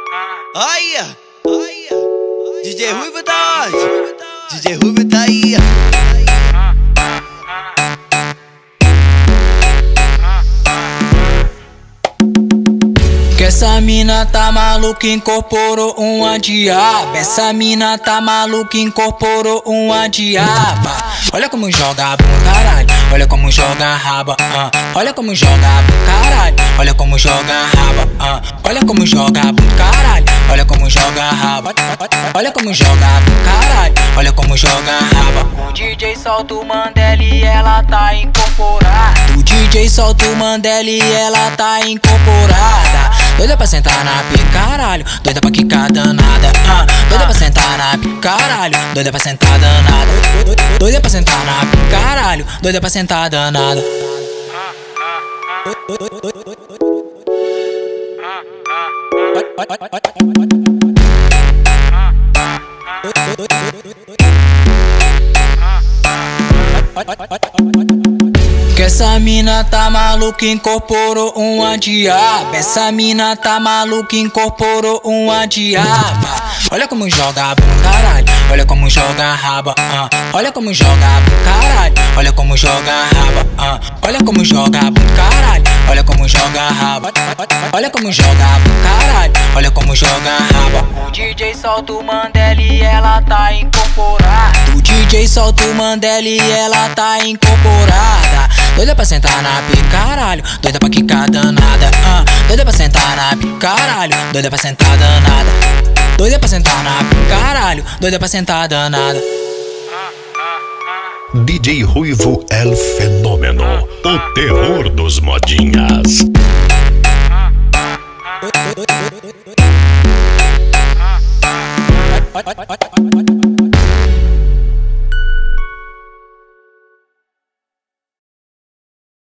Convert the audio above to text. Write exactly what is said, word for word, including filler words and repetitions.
Olha, olha, D J Ruivo tá onde? D J Ruivo tá aí. Que essa mina tá maluca, incorporou uma diaba. Essa mina tá maluca, incorporou uma diaba. Olha como joga pro caralho, olha como joga raba, uh. Olha como joga pro caralho, olha como joga raba, uh. Olha como joga pro caralho, olha como joga raba. Olha como joga pro caralho, olha como joga raba. O D J solta o Mandela e ela tá incorporada. O D J solta o Mandela e ela tá incorporada. Doida pra sentar na pica, caralho, doida pra quicar danada, uh. Doida pra sentar na pica, caralho, doida pra sentar danada. Doida pra sentar na pica, caralho, doida pra sentar danada. Que essa mina tá maluca, incorporou uma diaba. Essa mina tá maluca, incorporou uma diaba. Olha como joga pro caralho, olha como joga raba, uh. Olha como joga pro caralho, olha como joga raba, uh. Olha como joga pro caralho, olha como joga raba. Olha como joga pro caralho, olha como joga raba. O D J solta o Mandela e ela tá incorporada. O D J solta o Mandela e ela tá incorporada. Doida pra sentar na pica, caralho, doida pra quicar danada, uh. Doida pra sentar na pica, caralho, doida pra sentar danada. Doida pra sentar na pica, caralho, doida pra sentar danada. D J Ruivo El Fenômeno, o terror dos modinhas. Oi, oi, oi, oi, oi.